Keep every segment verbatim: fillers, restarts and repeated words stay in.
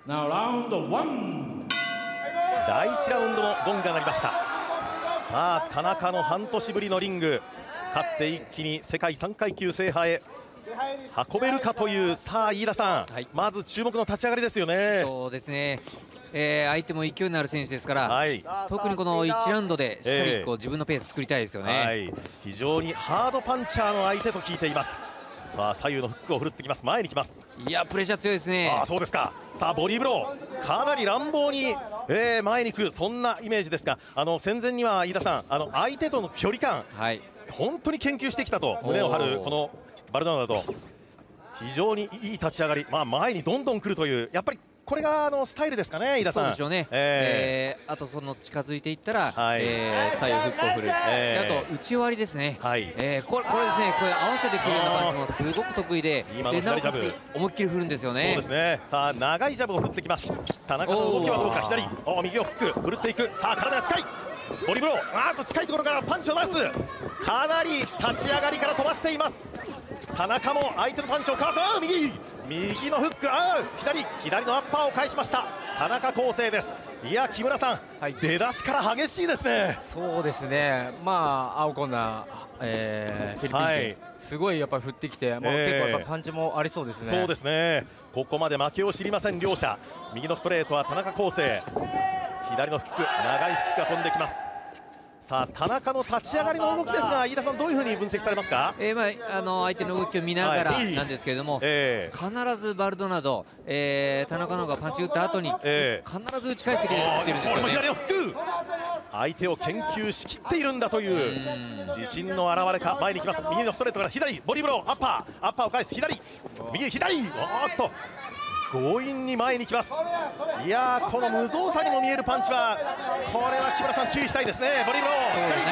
Now round one. だいいちラウンドもゴンが鳴りました。さあ田中の半年ぶりのリング、勝って一気に世界さんかいきゅう制覇へ運べるかという。さあ飯田さん、はい、まず注目の立ち上がりですよね。 そうですね、えー、相手も勢いのある選手ですから、 はい、 特にこのいちラウンドでしっかりこう、えー、自分のペース作りたいですよね、 はい、非常にハードパンチャーの相手と聞いています。さあ左右のフックを振るってきます。前に来ます。 いやプレッシャー強いですね。 ああそうですか。さあボディーブローかなり乱暴に、えー、前に来るそんなイメージですが、あの戦前には飯田さん、あの相手との距離感、はい、本当に研究してきたと胸を張るこのバルドナド、非常にいい立ち上がり、まあ、前にどんどん来るという、やっぱりこれがあのスタイルですかね、飯田さん。 そうでしょうね、えーえー、あとその近づいていったら、はい、えー、左右フックを振る、えー、あと内割りですね、はい、えー、これこれですね、これ合わせてくるようなパンチもすごく得意で、 今の左ジャブ思いっきり振るんですよね。 そうですね。さあ長いジャブを振ってきます。田中の動きはどうか。左、お右をフック振っていく。さあ体が近いボリブロー、あーっと近いところからパンチを出す。かなり立ち上がりから飛ばしています。田中も相手のパンチをかわす。右右のフック、あー左左のアッパーを返しました田中康生です。いや木村さん、はい、出だしから激しいですね。 そうですね、まあ青コーナー、えー、フィリピン人、はい、すごいやっぱり振ってきて、もう結構やっぱパンチもありそうですね。 そうですね、ここまで負けを知りません両者。右のストレートは田中康生、左のフック、長いフックが飛んできます。さあ田中の立ち上がりの動きですが、飯田さんどういうふうに分析されますか。 えーまあ、あの相手の動きを見ながらなんですけれども、はい、えー、必ずバルドナド、えー、田中の方がパンチ打った後に、えー、必ず打ち返してくれてるんですよね。 左のフック、相手を研究しきっているんだという自信の表れか。前に行きます。右のストレートから左ボディブロー、アッパーアッパーを返す。左右左、おーっと強引に前に来ます。いやーこの無造作にも見えるパンチは、これは木村さん注意したいですね。ボディブロ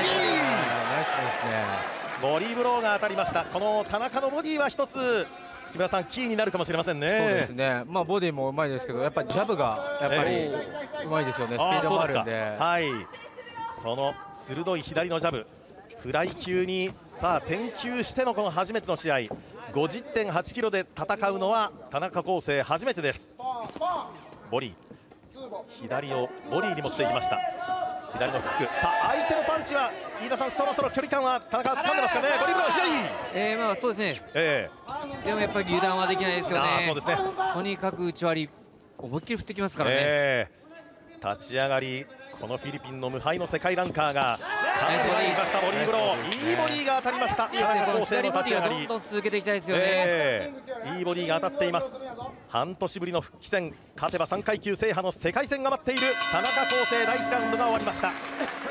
ー、ボディブローが当たりました。この田中のボディは一つ木村さんキーになるかもしれませんね。 そうですね、まあボディもうまいですけど、やっぱりジャブがやっぱりうまいですよね。スピードもあるんで、 はい、その鋭い左のジャブ、フライ級にさあ転級してのこの初めての試合、ごじゅってんはちキロで戦うのは田中康生初めてです。ボディ左をボディに持っていきました。左のフック、さあ相手のパンチは飯田さん、そろそろ距離感は田中は掴んでますかね。ボディブロー左、 えー、まあそうですね、えー、でもやっぱり油断はできないですよね。そうですね、とにかく内割り思いっきり振ってきますからね、えー、立ち上がりこのフィリピンの無敗の世界ランカーが勝っていました。ボディーブロー、いいボディーが当たりました。田中康生の立ち上がり、 どんどん続けていきたいですよね、 えー、いいボディーが当たっています。半年ぶりの復帰戦、勝てばさんかい級制覇の世界戦が待っている田中康生。だいいちラウンドが終わりました。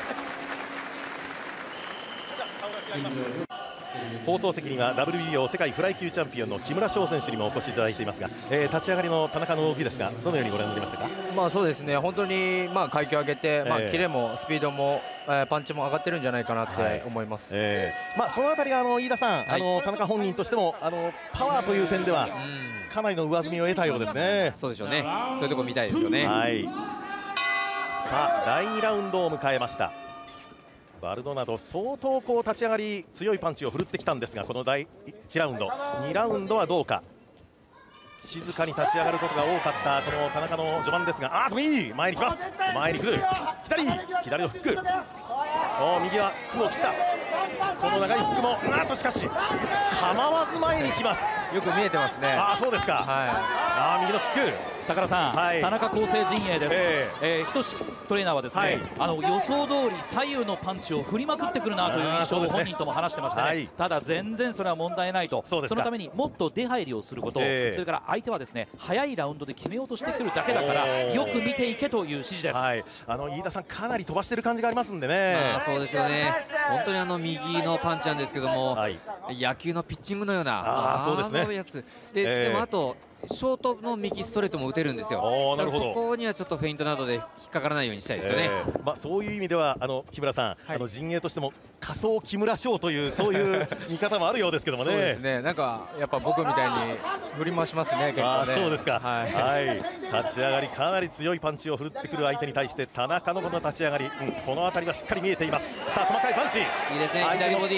放送席には ダブリュービーオー 世界フライ級チャンピオンの木村翔選手にもお越しいただいていますが、えー、立ち上がりの田中の動きですが、どのようにご覧になりましたか。 まあそうですね、本当にまあ階級を上げて、まあキレもスピードも、えー、パンチも上がってるんじゃないかなって思います。はい、えー、まあそのあたりがあの飯田さん、はい、あの田中本人としてもあのパワーという点ではかなりの上積みを得たようですね。 そうでしょうね、そういうところ見たいですよね。 はい、さあだいにラウンドを迎えました。バルドナド相当こう立ち上がり強いパンチを振るってきたんですが、このだいいちラウンドにラウンドはどうか。静かに立ち上がることが多かったこの田中の序盤ですが、あーいい前に来ます。前に来る左左のフック、お右は空を切った。この長いフックもなんとしかし構わず前に来ます。 よく見えてますね。 ああそうですか、はい、あ右のフック。 高田さん、はい、田中康生陣営です。えーえー、仁トレーナーはですね、はい、あの予想通り左右のパンチを振りまくってくるなという印象を本人とも話してましたね。はい、ただ全然それは問題ないと。 そ, そのためにもっと出入りをすること、えー、それから相手はですね早いラウンドで決めようとしてくるだけだからよく見ていけという指示です。 はい、あの飯田さんかなり飛ばしてる感じがありますんでね。 まあ、そうですよね、本当にあの右のパンチなんですけども、はい、野球のピッチングのようなあそうですね、 あのやつで、えー、でもあとショートの右ストレートも打てるんですよ。なるほど、そこにはちょっとフェイントなどで引っかからないようにしたいですよね。 えーまあ、そういう意味ではあの木村さん、はい、あの陣営としても仮想木村翔というそういう見方もあるようですけどもね。 そうですね、なんかやっぱ僕みたいに振り回しますね結構ね。 そうですか、はい、はい、立ち上がりかなり強いパンチを振るってくる相手に対して田中のこの立ち上がり、うん、この辺りはしっかり見えています。さあ細かいパンチ、 いいですね、左ボディ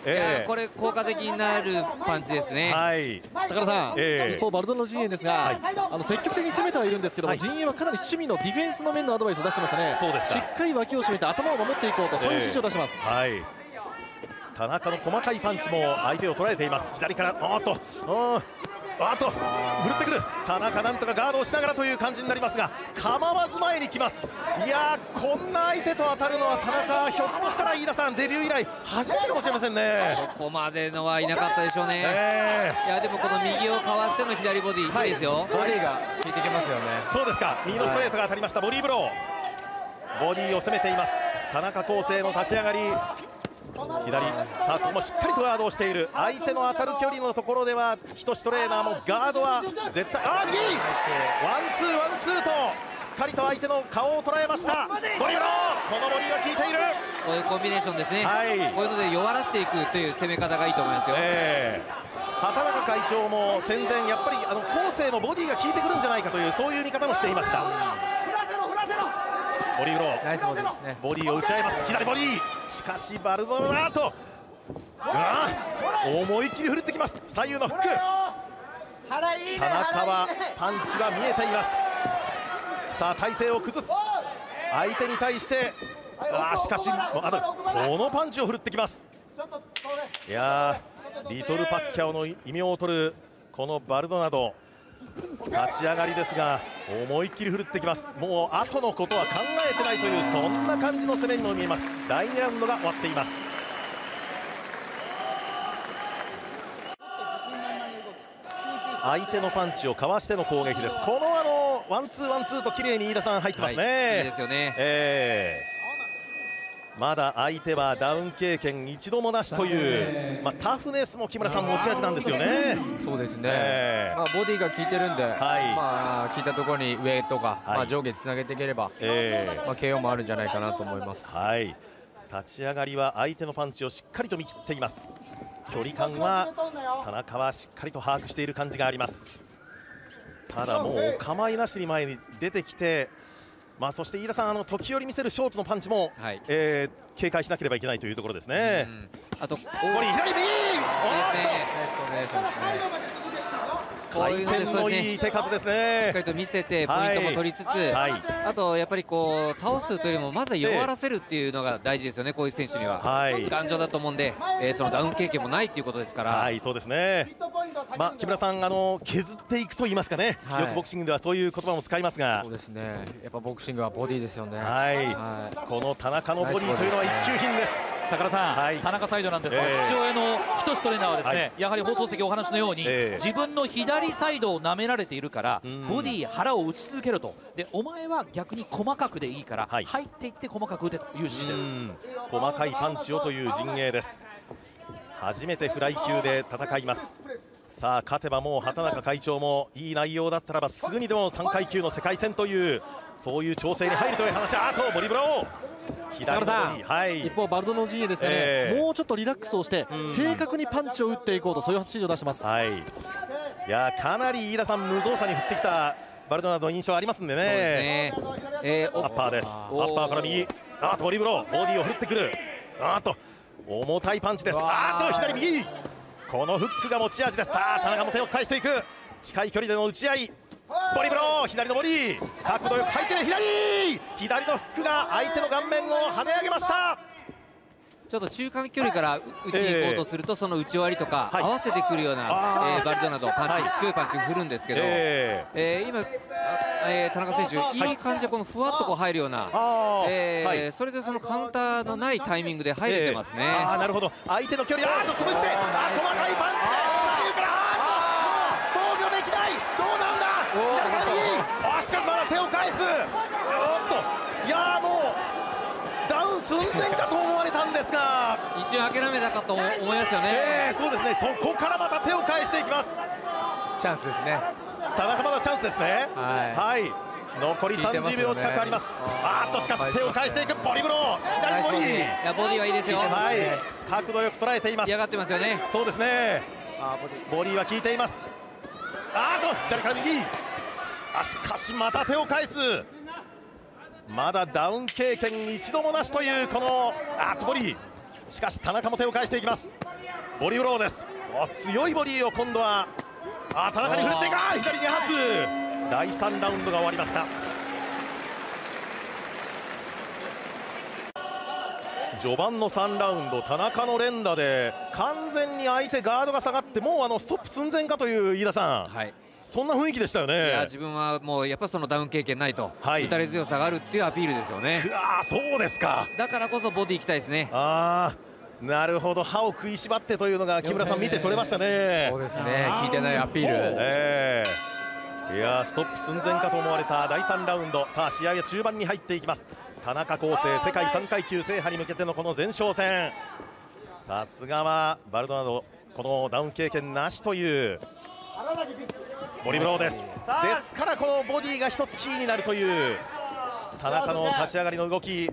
えー、 これ効果的になるパンチですね。 はい、 高田さん、えー、一方バルドナの陣営ですが、はい、あの積極的に攻めてはいるんですけども、はい、陣営はかなり守備のディフェンスの面のアドバイスを出してましたね。 そうですか。 しっかり脇を締めて頭を守っていこうと、そういう指示を出します。 えー、はい。田中の細かいパンチも相手を捉えています。左からおっとおあと振るってくる田中、なんとかガードをしながらという感じになりますが、構わず前に来ます。いやー、こんな相手と当たるのは田中、ひょっとしたら飯田さんデビュー以来初めてかもしれませんね。 ここまでのはいなかったでしょうね。えー、いやでもこの右をかわしての左ボディ、はい、いいですよ。 ボディが効いてきますよね。 そうですか。右のストレートが当たりました。ボディーブロー、ボディを攻めています田中康生の立ち上がり。左、さあここもしっかりとガードをしている。相手の当たる距離のところでは日吉トレーナーもガードは絶対、あー、右ワンツーワンツーとしっかりと相手の顔を捉えました。ボリブロー、このボリが効いている。 こういうコンビネーションですね。はい、こういうので弱らしていくという攻め方がいいと思いますよ。えー、畑中会長も戦前やっぱりあの後世のボディが効いてくるんじゃないかというそういう見方もしていました。ボディーブロー、 ナイスボディですね。 ボディを打ち合います。左ボディ、しかしバルドナとあ思いっきり振るってきます。左右のフック。田中はパンチは見えています。さあ体勢を崩す相手に対してあしかしあこのパンチを振るってきます。いやー、リトルパッキャオの異名を取るこのバルドナド、立ち上がりですが思いっきり振るってきます。もう後のことは考えてないというそんな感じの攻めにも見えます。だいにラウンドが終わっています。相手のパンチをかわしての攻撃です。このあのワンツーワンツーと綺麗に飯田さん入ってますね。はい、 いいですよね。 えーまだ相手はダウン経験一度もなしという、まあ、タフネスも木村さん持ち味なんですよね。 そうですね、えーまあ、ボディが効いてるんで、はい、まあ効いたところに上とか、はい、まあ上下つなげていければ、えーまあ、ケーオー もあるんじゃないかなと思います。 はい、立ち上がりは相手のパンチをしっかりと見切っています。距離感は田中はしっかりと把握している感じがあります。ただもうお構いなしに前に出てきて、まあそして飯田さん、あの時折見せるショートのパンチも、はい、えー、警戒しなければいけないというところですね。 あと、ここに左右、回転のいい手数ですね。 しっかりと見せてポイントも取りつつ、はい、あとやっぱりこう倒すというよりもまずは弱らせるっていうのが大事ですよね、こういう選手には。はい、頑丈だと思うんで、えー、そのダウン経験もないっていうことですから。 はい、そうですね。まあ木村さん、あの削っていくと言いますかね、はい、よくボクシングではそういう言葉も使いますが、 そうですね、やっぱボクシングはボディですよね。 はい、はい、この田中のボディというのは一級品です。 高田さん、はい、田中サイドなんですが、えー、父親の日吉トレーナーはですね、はい、やはり放送席お話のように、えー、自分の左サイドを舐められているからボディ腹を打ち続けろと、でお前は逆に細かくでいいから、はい、入っていって細かく打てという指示です。 細かいパンチをという陣営です。初めてフライ級で戦います。さあ勝てばもう畑中会長もいい内容だったらばすぐにでもさんかい級の世界戦というそういう調整に入るという話。あとボリブロー左のボディ、はい、 一方バルドナの陣営ですね、えー、もうちょっとリラックスをして正確にパンチを打っていこうと、そういう指示を出してます。 はい、いやかなり飯田さん無造作に振ってきたバルドナの印象ありますんでね。そうですね、えー、アッパーです。アッパーから右、あとボリブローボディを振ってくる、あと重たいパンチです。あと左右、このフックが持ち味です。さあ田中も手を返していく、近い距離での打ち合い、ボリブロー左のボディ、角度よく回転、左左のフックが相手の顔面を跳ね上げました。 ちょっと中間距離から打ちに行こうとすると、えー、その打ち割りとか合わせてくるような、はい、えー、バルドナドパンチ、はい、強いパンチを振るんですけど、えーえー、今、えー、田中選手、はい、いい感じでこのふわっとこう入るような、えーはい、それでそのカウンターのないタイミングで入れてますね。えー、あなるほど、相手の距離、あーっと潰して、あ細かいパンチで左右から、あーっと防御できない、どうなんだ、左から右、あしかしまだ手を返す、おっと、いやーもうダウン寸前かと思われたんですが、 一瞬諦めたかと思いますよね。 えー、そうですね、そこからまた手を返していきます。 チャンスですね。 田中まだチャンスですね。 はい、 はい、残りさんじゅうびょう近くあります。あーっとしかし手を返していく、ボリブロー左ボディ、 いやボディはいいですよ。 はい、角度よく捉えています。 嫌がってますよね。 そうですね、あボディは効いています。あーっと左から右、あしかしまた手を返す、まだダウン経験一度もなしというこのあーっとボディ、しかし田中も手を返していきます。 ボディブローです。お強いボディを今度はあ田中に振っていか左に発。だいさんラウンドが終わりました。序盤のさんラウンド、田中の連打で完全に相手ガードが下がってもうあのストップ寸前かという飯田さん、はい、そんな雰囲気でしたよね。 いや自分はもうやっぱそのダウン経験ないと、はい、打たれ強さがあるっていうアピールですよね。 うわそうですか。 だからこそボディいきたいですね。 ああなるほど、歯を食いしばってというのが木村さん見て取れましたね。 そうですね、聞いてないアピール、 えー、いやストップ寸前かと思われただいさんラウンド。さあ試合は中盤に入っていきます。田中康生世界さんかい級制覇に向けてのこの前哨戦、さすがはバルドナドこのダウン経験なしというボディブローです。ですからこのボディが一つキーになるという田中の立ち上がりの動き。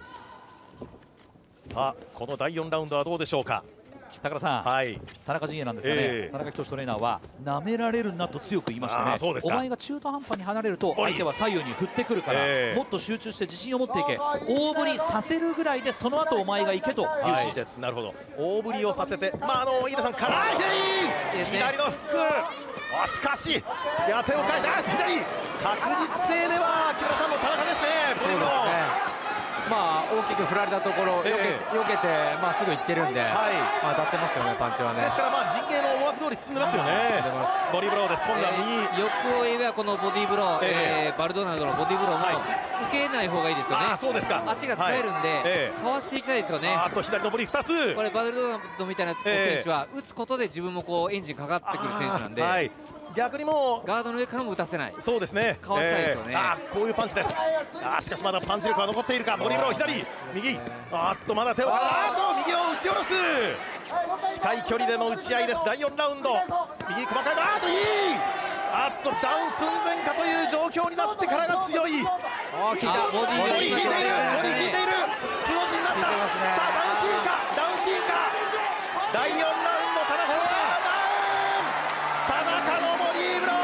さあこのだいよんラウンドはどうでしょうか。 高田さん、はい、田中陣営なんですがね、えー、田中仁トレーナーは舐められるなと強く言いましたね。お前が中途半端に離れると相手は左右に振ってくるから、えー、もっと集中して自信を持っていけ、大振りさせるぐらいでその後お前がいけという指示です。 はい、なるほど、大振りをさせて、まああの飯田さんから左左のフック、あしかしいや手を返した左、確実性では木村さんの田中ですね。ボディブローまあ大きく振られたところ、えー、よけて、まあ、すぐ行ってるんで、はい、まあ、当たってますよね、パンチはね。 ですから、まあ、陣営の思惑通り進んでますよね。ボディブローです、今度は右、 えー、欲を言えばこのボディブロー、えーえー、バルドナドのボディブローも、はい、受けない方がいいですよね。 あそうですか、 足が使えるんで、はいえー、かわしていきたいですよね。 あと左のボディふたつ、 これバルドナドみたいな選手は、打つことで自分もこうエンジンかかってくる選手なんで。はい、 逆にもガードの上からも打たせない。 そうですね、 かわしたいですよね。 えー、あこういうパンチです。あしかしまだパンチ力は残っているか。ボディブロー左右、あっとまだ手をあっと右を打ち下ろす。近い距離での打ち合いです。だいよんラウンド、右細かい、あっといい、あっとダウン寸前かという状況になってからが強い。 あ効いた、ボディボディ効いている、ボディ効いている、くの字になった。さあダウンシーンか、ダウンシーンか。だいよんラウンド田中田中のボディブロ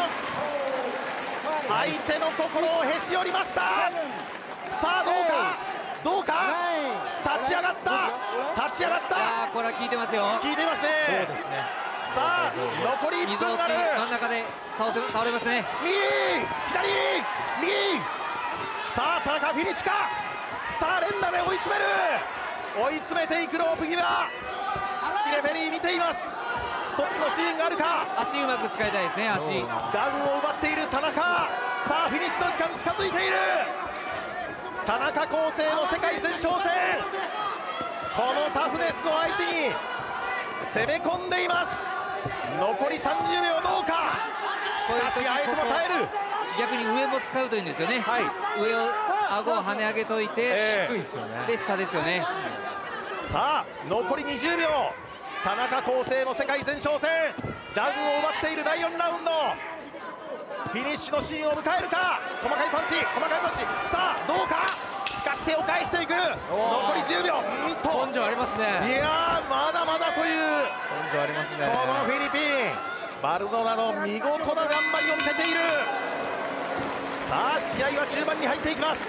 ー、相手の心をへし折りました。さあどうかどうか、立ち上がった立ち上がった。 あこれは効いてますよ。 効いてますね。 そうですね。 さあ残りいっぷんある。 真ん中で倒せ倒れますね。 右左右、さあ田中フィニッシュか。さあ連打で追い詰める、追い詰めていくロープ際。口レフェリー見ています。ストップのシーンがあるか。 足うまく使いたいですね。足ダウンを奪っている田中。さあフィニッシュの時間近づいている。田中康生の世界前哨戦、このタフネスを相手に攻め込んでいます。残りさんじゅうびょうどうか。しかし相手も耐える。 逆に上も使うといいんですよね。はい、上を顎を跳ね上げといて、えー、低いですよね。で下ですよね。 さあ残りにじゅうびょう、田中康生の世界前哨戦、ダウンを奪っているだいよんラウンド、フィニッシュのシーンを迎えるか。細かいパンチ細かいパンチ、さあどうか。しかし手を返していく。残りじゅうびょう、うんと根性ありますね。 いやーまだまだという根性ありますね。 このフィリピンバルドナド見事な頑張りを見せている。さあ試合は中盤に入っていきます。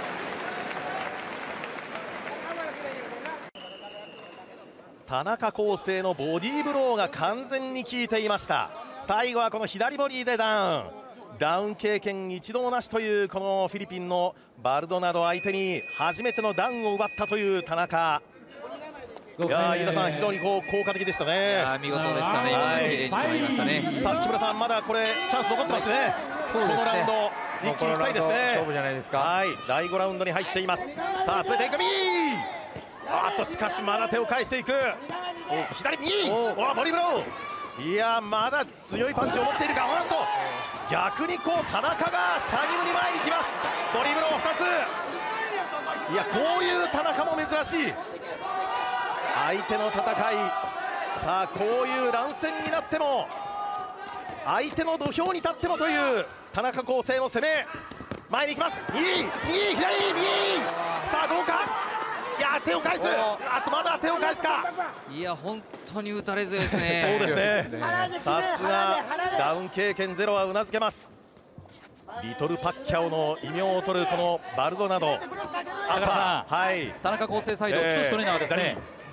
田中康生のボディーブローが完全に効いていました。最後はこの左ボディでダウン、ダウン経験一度もなしというこのフィリピンのバルドナド相手に初めてのダウンを奪ったという田中。いやー飯田さん、非常にこう効果的でしたね。 いや見事でしたね。今の綺麗に決まりましたね。 さあ木村さん、まだこれチャンス残ってますね。このラウンド一気にいきたいですね。 勝負じゃないですか。 はい、だいごラウンドに入っています。さあ詰めていく右、あっとしかしまだ手を返していく。左右、おボディブロー、いやまだ強いパンチを持っているが、なんと逆にこう田中がシャギムに前に行きます。ボディブローふたつ、いやこういう田中も珍しい。相手の戦い、さあこういう乱戦になっても相手の土俵に立ってもという田中康生の攻め、前に行きます。右右左右、さあどうか。いや手を返す、あとまだ手を返すか。 いや本当に打たれ強いですね。 そうですね、さすがダウン経験ゼロはうなずけます。リトルパッキャオの異名を取るこのバルドナド。 田中さん、はい、田中康生サイド、太トレーナーはですね、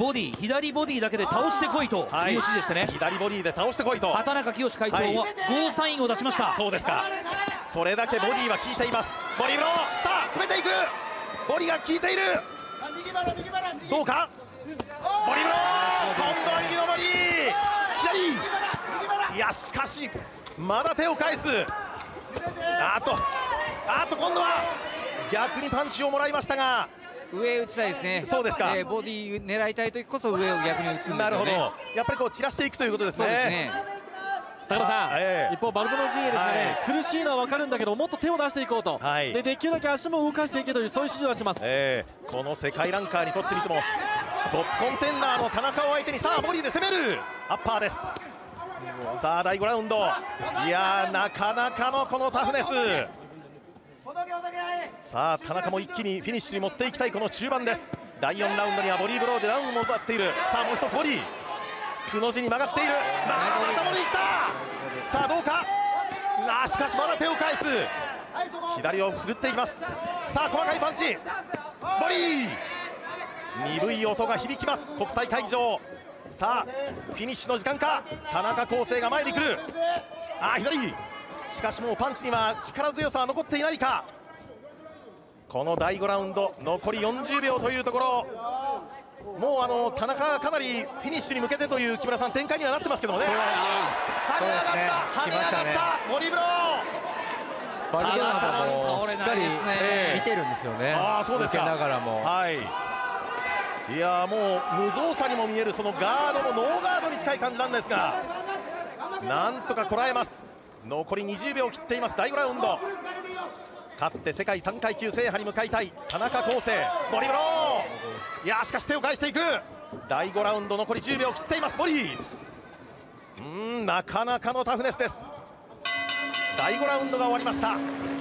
ボディ左ボディだけで倒してこいという指示でしたね、はい、 左ボディで倒してこいと畑中清会長はゴーサインを出しました、はい、 そうですか。それだけボディは効いています。ボディブロー、さあ詰めていく、ボディが効いている、どうか、ボディブロー、今度は右のボディ、左、いやしかしまだ手を返す、あとあと今度は逆にパンチをもらいましたが、 上打ちたいですね。 そうですか、 えー、ボディ狙いたい時こそ上を逆に打つんですよね。 なるほど、やっぱりこう散らしていくということですね。そうですね。 高野さん、 えー、 一方バルドナ陣営ですね、はい、苦しいのは分かるんだけどもっと手を出していこうと、はい、でできるだけ足も動かしていけというそういう指示をします、えー、この世界ランカーにとってみてもトップコンテンダーの田中を相手にさあボディで攻めるアッパーです。さあだいごラウンド、いやーなかなかのこのタフネス、さあ田中も一気にフィニッシュに持っていきたいこの中盤です。だいよんラウンドにはボディーブローでダウンも奪っている。さあもう一つボディ、くの字に曲がっている、またボディ来た、さあどうか、あしかしまだ手を返す、左を振るっていきます。さあ細かいパンチ、ボディ、鈍い音が響きます国際会議場。さあフィニッシュの時間か、田中康生が前に来る、あ左、しかしもうパンチには力強さは残っていないか。このだいごラウンド残りよんじゅうびょうというところ、もうあの田中がかなりフィニッシュに向けてという木村さん展開にはなってますけどもね。跳ね上がった、跳ね上がったボディブロー、 バルドナドもしっかり見てるんですよね。 ああそうですか。 受けながらも、 はい、いやもう無造作にも見えるそのガードもノーガードに近い感じなんですが、なんとかこらえます。残りにじゅうびょうを切っていますだいごラウンド。勝って世界さんかい級制覇に向かいたい田中康生、ボディブロー、いやしかし手を返していく。だいごラウンド残りじゅうびょうを切っています。ボディ、うーんなかなかのタフネスです。だいごラウンドが終わりました。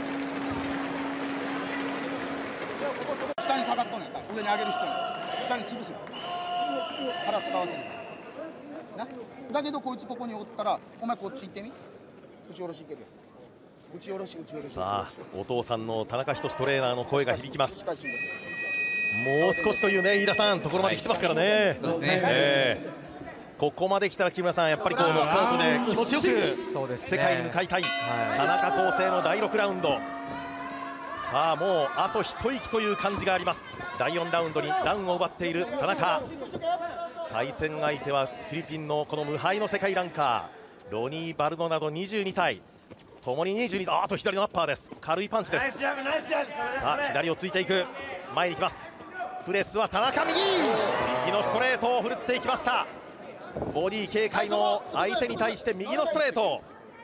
下に下がっとんねん、上に上げる人に下に潰すよ、腹使わせるな。だけどこいつここにおったらお前こっち行ってみ、打ち下ろしいけるよ、打ち下ろし打ち下ろし。 さあお父さんの田中仁トレーナーの声が響きます。もう少しというね飯田さんところまで来てますからね。そうですね、えー、ここまで来たら木村さんやっぱりこうノックアウトで気持ちよく世界に向かいたい、田中康生のだいろくラウンド。さあもうあと一息という感じがあります。だいよんラウンドにダウンを奪っている田中、対戦相手はフィリピンのこの無敗の世界ランカーロニー・バルドナドにじゅうにさい、ともににじゅうにさい、あと左のアッパーです。軽いパンチです。さあ左をついていく、前に行きます。プレスは田中右右のストレートを振るっていきました。ボディ警戒の相手に対して右のストレート。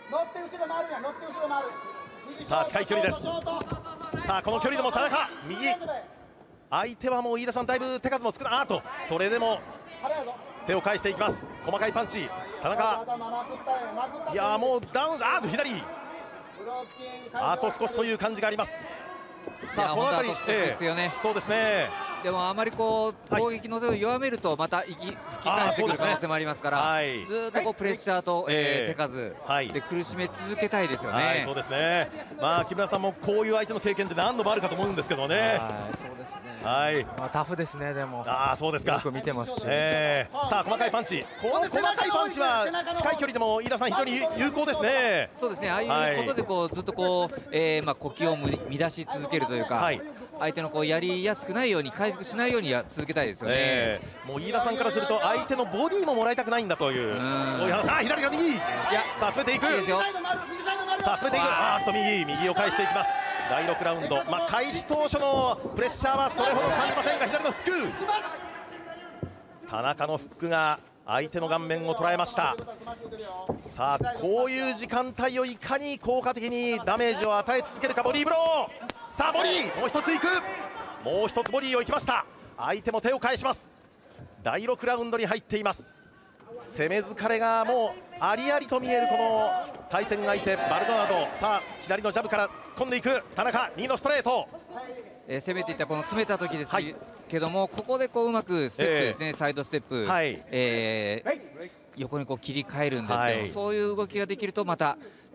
さあ近い距離です。さあこの距離でも田中右、相手はもう飯田さんだいぶ手数も少ない。あとそれでも手を返していきます。細かいパンチ田中、いやもうダウン、あと左、あと少しという感じがあります。さあこの辺りですよね。そうですね。 でもあまりこう攻撃の手を弱めるとまた息吹き返してくる可能性もありますから、はい、ずっとこうプレッシャーと、えー、手数で苦しめ続けたいですよね。はい、 そうですね。まあ木村さんもこういう相手の経験って何度もあるかと思うんですけどね。はい、 そうですね。 はい。 まあタフですね。でも。 ああそうですか。 よく見てますし。 えー、さあ細かいパンチ。この細かいパンチは近い距離でも飯田さん非常に有効ですね。 そうですね。ああいうことでこうずっとこう、えー、まあ呼吸を乱し続けるというか。はい。相手のこうやりやすくないように回復しないようにや続けたいですよね、えー、もう飯田さんからすると相手のボディももらいたくないんだという、そういう話。あ左が右、いやさあ詰めていく、いいですよ。さあ詰めていく、あーっと右右を返していきます。だいろくラウンド、まあ、開始当初のプレッシャーはそれほど感じませんが、左のフック、田中のフックが相手の顔面を捉えました。さあこういう時間帯をいかに効果的にダメージを与え続けるか。ボディーブロー、さあボディもう一ついく、もう一つボディをいきました。相手も手を返します。だいろくラウンドに入っています。攻め疲れがもうありありと見えるこの対戦相手バルドナド。さあ左のジャブから突っ込んでいく田中、右のストレート、 えー、攻めていったこの詰めた時ですけども、はい、ここでこううまくステップですね、えー、サイドステップ、はいえー、横にこう切り替えるんですけども、はい、そういう動きができるとまた、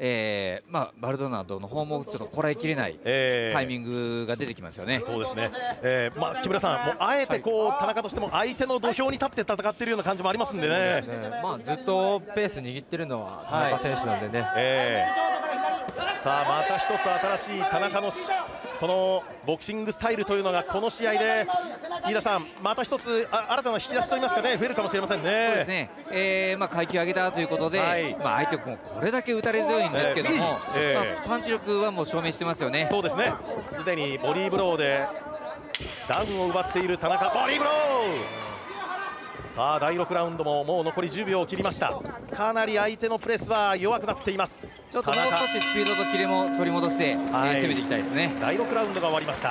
えーまあ、バルドナドの方もちょっとこらえきれないタイミングが出てきますよね。 そうですね、えーまあ、木村さん、もうあえてこう、はい、田中としても相手の土俵に立って戦っているような感じもありますんでね、 ね、まあ、ずっとペース握ってるのは田中選手なんでね。はい、えー、さあまた一つ新しい田中のそのボクシングスタイルというのがこの試合で飯田さん、また一つあ新たな引き出しといいますかね、増えるかもしれませんね。 そうですね、えーまあ、階級上げたということで、はい、まあ、相手もこれだけ打たれ強いんですけども、えーえーまあ、パンチ力はもう証明してますよね。 そうですね、すでにボディーブローでダウンを奪っている田中、ボディーブロー。さあだいろくラウンドももう残りじゅうびょうを切りました。かなり相手のプレスは弱くなっています。 ちょっともう少しスピードとキレも取り戻して、はい、えー、攻めていきたいですね。 だいろくラウンドが終わりました。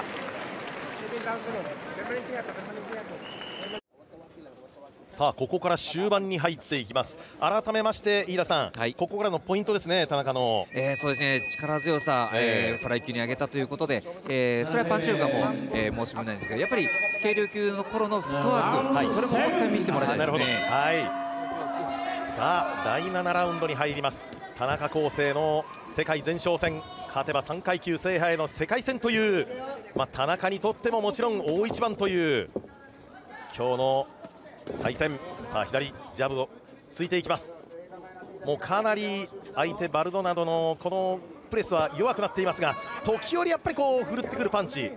さあここから終盤に入っていきます。改めまして飯田さん、はい、ここからのポイントですね、田中の、 えー、そうですね、力強さ、えー、フライ級に上げたということで、えー、それはパンチ力がもう、えー、申し分ないんですけど、やっぱり軽量級の頃のフットワーク、はい、それももう一回見せてもらいたいですね。 はい、さあだいななラウンドに入ります。田中恒成の世界前哨戦、勝てばさんかい級制覇への世界戦という、まあ、田中にとってももちろん大一番という今日の対戦。さあ左ジャブをついていきます。もうかなり相手バルドナドのこのプレスは弱くなっていますが、時折やっぱりこう振るってくるパンチ、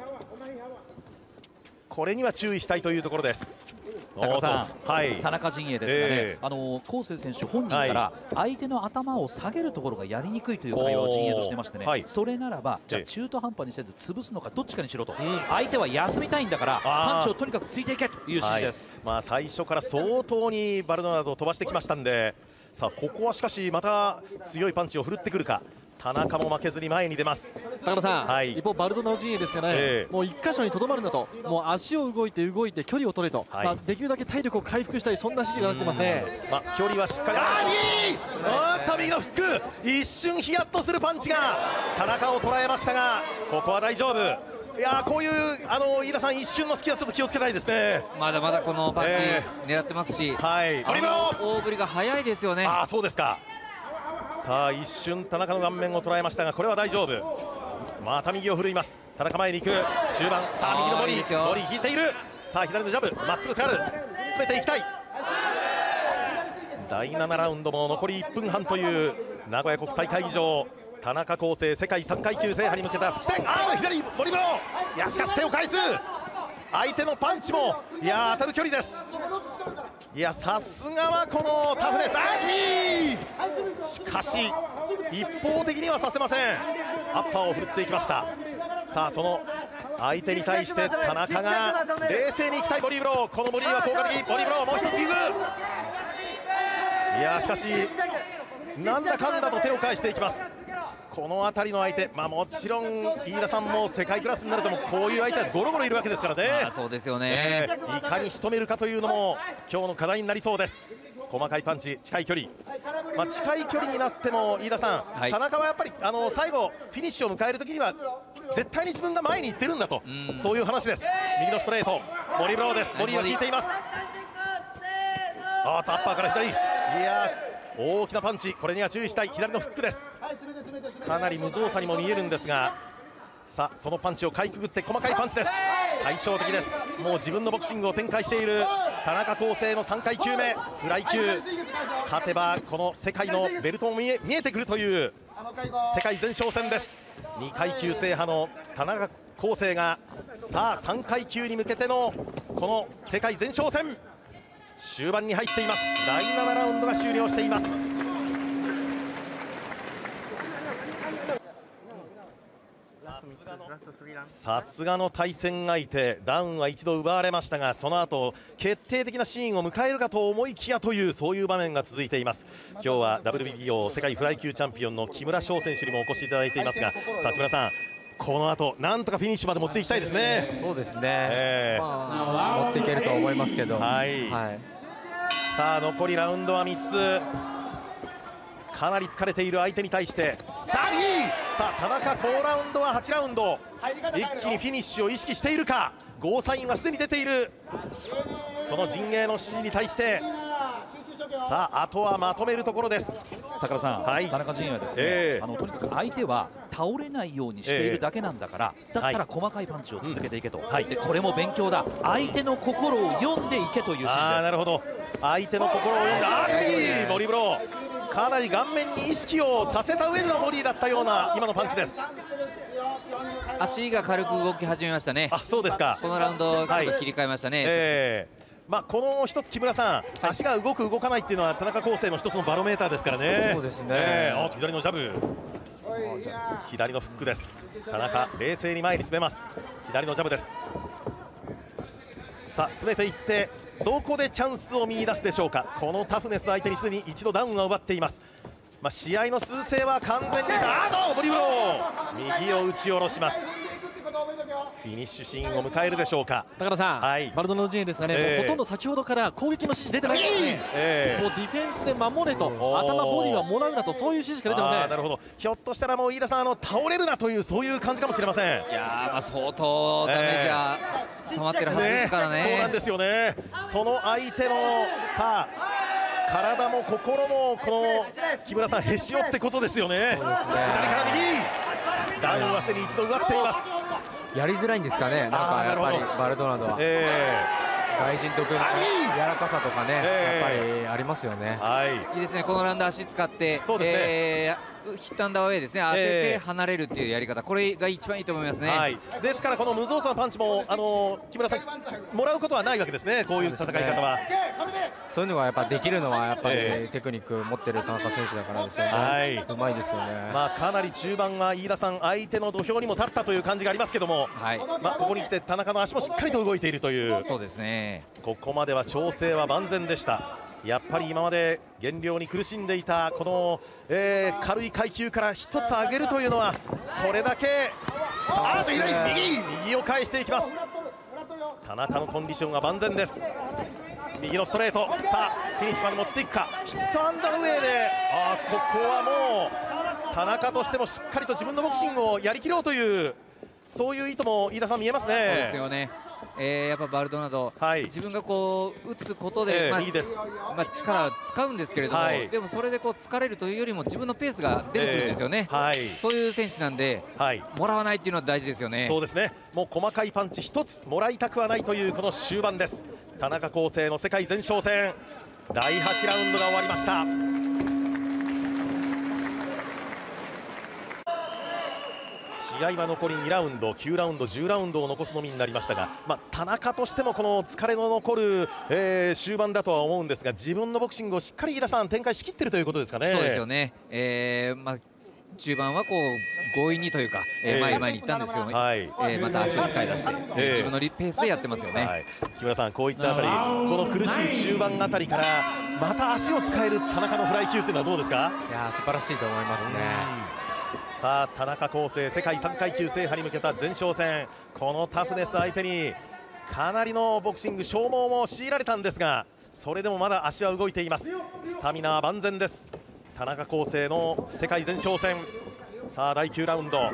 これには注意したいというところです。 高さん、はい、田中陣営ですがね、えー、あの恒成選手本人から相手の頭を下げるところがやりにくいという会話を陣営としてましてね、はい、それならばじゃあ中途半端にせず潰すのかどっちかにしろと、えー、相手は休みたいんだからパンチをとにかくついていけという指示です。 はい、まあ、最初から相当にバルドナドを飛ばしてきましたんで、さあここはしかしまた強いパンチを振るってくるか。田中も負けずに前に出ます。 高田さん、はい、一方バルドナド陣営ですがね、えー、もう一箇所にとどまるなと、もう足を動いて動いて距離を取れと、はい、まあ、できるだけ体力を回復したい、そんな指示が出てますね。 まあ、距離はしっかり、あー、いい、あーっと右のフック、一瞬ヒヤッとするパンチが田中を捉えましたが、ここは大丈夫。いやー、こういうあの飯田さん、一瞬の隙はちょっと気をつけたいですね。 まだまだこのパンチ狙ってますし、えー、はい、ドリブル大振りが早いですよね。 あー、そうですか。さあ一瞬田中の顔面を捉えましたが、これは大丈夫。また右を振るいます。田中前に行く終盤、さあ右のボディボディ引いている。さあ左のジャブ、まっすぐ下がる、詰めていきたい。だいななラウンドも残りいっぷんはんという名古屋国際会議場。田中恒成世界さんかい級制覇に向けた復帰戦。ああ、左ボディブロー、いやしかし手を返す。相手のパンチもいや当たる距離です。いやさすがはこのタフネス。あいい、しかし一方的にはさせません。アッパーを振るっていきました。さあその相手に対して田中が冷静にいきたいボディーブロー。このボディーは効果的。ボディーブローもう一つギブ。いやしかしなんだかんだと手を返していきます。この辺りの相手、まあ、もちろん飯田さんも世界クラスになるともこういう相手はゴロゴロいるわけですからね。 まあ、そうですよね、 えー、いかに仕留めるかというのも今日の課題になりそうです。細かいパンチ、近い距離、まあ、近い距離になっても飯田さん、はい、田中はやっぱりあの最後フィニッシュを迎えるときには絶対に自分が前に行ってるんだと、うそういう話です。右のストレート、ボディブローです。ボディが効いています。あー、タッパーから左、いや大きなパンチ、これには注意したい。左のフックです。かなり無造作にも見えるんですが、さあそのパンチをかいくぐって細かいパンチです。対照的です。もう自分のボクシングを展開している田中恒成のさんかい級目フライ級、勝てばこの世界のベルトも見え、見えてくるという世界前哨戦です。にかい級制覇の田中恒成がさあさんかい級に向けてのこの世界前哨戦終盤に入っています。だいななラウンドが終了しています。さすがの対戦相手、ダウンは一度奪われましたが、その後決定的なシーンを迎えるかと思いきやという、そういう場面が続いています。今日は ダブリュービーオー 世界フライ級チャンピオンの木村翔選手にもお越しいただいていますが、さあ木村さん、この後なんとかフィニッシュまで持っていきたいですね。 そうですね、えーまあ、持っていけると思いますけど、はい、はい、 さあ残りラウンドはみっつ。かなり疲れている相手に対してさあいい、さあ田中高ラウンドははちラウンド、一気にフィニッシュを意識しているか。ゴーサインはすでに出ている。その陣営の指示に対してさああとはまとめるところです。 高田さん、はい、田中陣営はですね、えー、あのとにかく相手は倒れないようにしているだけなんだから、えー、だったら細かいパンチを続けていけと、はい、でこれも勉強だ、相手の心を読んでいけという指示です。あー、なるほど、相手の心を読んで、あー、いいボディブロー、かなり顔面に意識をさせた上でのボディだったような今のパンチです。 足が軽く動き始めましたね。 あ、そうですか。 このラウンドちょっと切り替えましたね。はい、えーまあ、この一つ木村さん、はい、足が動く動かないっていうのは田中康生の一つのバロメーターですからね。そうですね、えー、左のジャブ、左のフックです。田中冷静に前に詰めます。左のジャブです。さあ詰めていってどこでチャンスを見出すでしょうか。このタフネス相手にすでに一度ダウンを奪っています。まあ、試合の趨勢は完全にあーのボディブロー、右を打ち下ろします。フィニッシュシーンを迎えるでしょうか。高田さん、はい、バルドナの陣営ですがね、えー、もうほとんど先ほどから攻撃の指示出てないんですね。えー、もうディフェンスで守れと、頭ボディはもらうなと、そういう指示しか出てません。なるほど、ひょっとしたらもう飯田さん、あの倒れるなというそういう感じかもしれません。いやー、まあ相当ダメージは溜まってるはずですからね。そうなんですよね。その相手のさあ体も心もこの木村さんへし折ってこそですよね。そうですね、左から右ダウンはすでに一度奪っています。やりづらいんですかね、なんかやっぱりバルドナドは、えー、外人得意の柔らかさとかね、えー、やっぱりありますよね。はい、いいですね、このラウンド足使って、そうですね、えーヒットアンダーウェイですね、当てて離れるっていうやり方、これが一番いいと思いますね。はい、ですからこの無造作なパンチもあの木村さんもらうことはないわけですね、こういう戦い方は。そういうのがやっぱできるのはやっぱりテクニック持ってる田中選手だからですよね。はい、うまいですよね。まあかなり中盤は飯田さん相手の土俵にも立ったという感じがありますけども、はい、まあここに来て田中の足もしっかりと動いているという。そうですね。ここまでは調整は万全でした。やっぱり今まで減量に苦しんでいたこの、えー、軽い階級から一つ上げるというのはそれだけ。あー、左右右を返していきます。田中のコンディションは万全です。右のストレート、さあフィニッシュまで持っていくか。ヒットアンダーウェイで、あー、ここはもう田中としてもしっかりと自分のボクシングをやりきろうというそういう意図も飯田さん見えますね。そうですよね。えー、やっぱバルドナド、はい、自分がこう打つことで、えーまあ、いいです、まあ、力を使うんですけれども、はい、でもそれでこう疲れるというよりも自分のペースが出てくるんですよね。えーはい、そういう選手なんで、はい、もらわないっていうのは大事ですよね。そうですね、もう細かいパンチ一つもらいたくはないというこの終盤です。田中康生の世界前哨戦だいはちラウンドが終わりました。試合は残りにラウンド、きゅうラウンド、じゅうラウンドを残すのみになりましたが、まあ、田中としてもこの疲れの残る、えー、終盤だとは思うんですが、自分のボクシングをしっかり飯田さん展開しきっているということですかね。そうですよね、えーまあ、中盤はこう強引にというか、えー、前に前に行ったんですけども、はい、えー、また足を使い出して、えー、自分のペースでやってますよね。はい、木村さん、こういったあたり、この苦しい中盤あたりからまた足を使える田中のフライ級っていうのはどうですか。いやー、素晴らしいと思いますね。さあ田中康生、世界さんかい級制覇に向けた前哨戦、このタフネス相手にかなりのボクシング消耗も強いられたんですが、それでもまだ足は動いています。スタミナは万全です。田中康生の世界前哨戦、さあだいきゅうラウンド、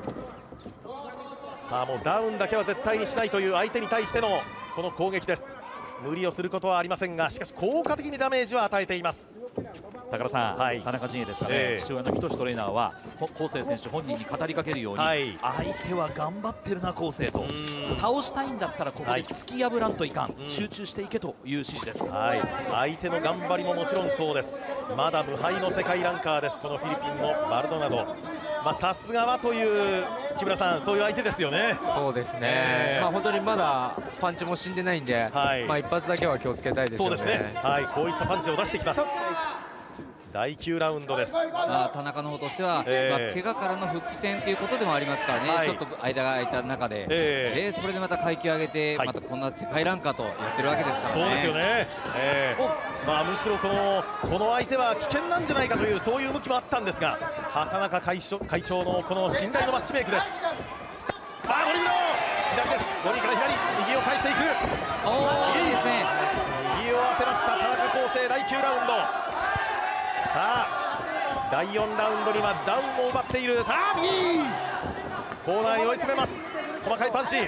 さあもうダウンだけは絶対にしないという相手に対してのこの攻撃です。無理をすることはありませんが、しかし効果的にダメージを与えています。高田さん、はい、田中陣営ですかね、えー、父親の仁トレーナーは康生選手本人に語りかけるように、はい、相手は頑張ってるな康生と、倒したいんだったらここで突き破らんといかん、はい、集中していけという指示です。はい、相手の頑張りももちろんそうです。まだ無敗の世界ランカーです、このフィリピンのバルドナド。まあさすがはという木村さん、そういう相手ですよね。そうですね、えー、まあ本当にまだパンチも死んでないんで、はい、まあ一発だけは気をつけたいですよね。そうですね、はい、こういったパンチを出してきます。だいきゅうラウンドです。まあ、田中の方としては、えーまあ、怪我からの復帰戦ということでもありますからね、はい、ちょっと間が空いた中で、えーえー、それでまた階級上げて、はい、またこんな世界ランカーとやってるわけですからね。そうですよね、えーまあ、むしろこのこの相手は危険なんじゃないかというそういう向きもあったんですが、畑中会長会長のこの信頼のマッチメイクです。あー、ゴリブロー左です。ゴリから左、右を返していく。おー、いいですね。右を当てました田中康生、だいきゅうラウンド。さあだいよんラウンドにはダウンを奪っている。さあ右コーナーに追い詰めます。細かいパンチ、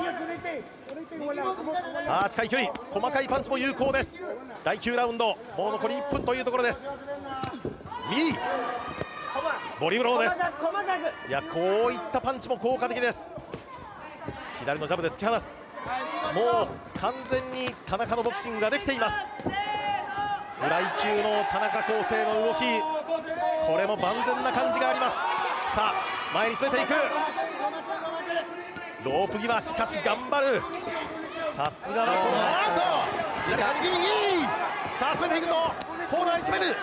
さあ近い距離、細かいパンチも有効です。だいきゅうラウンドもう残りいっぷんというところです。 右ボリブローです。いや、こういったパンチも効果的です。左のジャブで突き放す。もう完全に田中のボクシングができています。フライ級の田中康生の動き、これも万全な感じがあります。さあ前に詰めていく。ロープ際、しかし頑張る。さすがはこのあと左側にギリギリ。さあ詰めていくぞ。コーナーに詰める。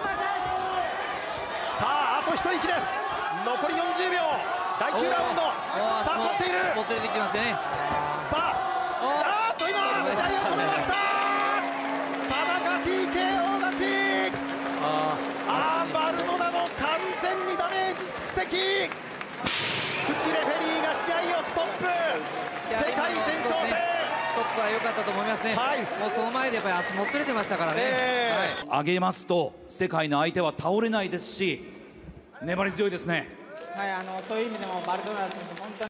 さああと一息です。残りよんじゅうびょう。だいきゅうラウンド。さあ詰まっている。 もつれてきてますね。 さああーっと今試合を止めました。田中 ティーケーオー 勝ち。ああバルドナの完全にダメージ蓄積。口レフェリーが試合をストップ。世界前哨戦ストップは良かったと思いますね。はい、もうその前でやっぱり足もつれてましたからね。 えーはい、上げますと世界の相手は倒れないですし、粘り強いですね。 はい、あのそういう意味でもバルドナ選手本当に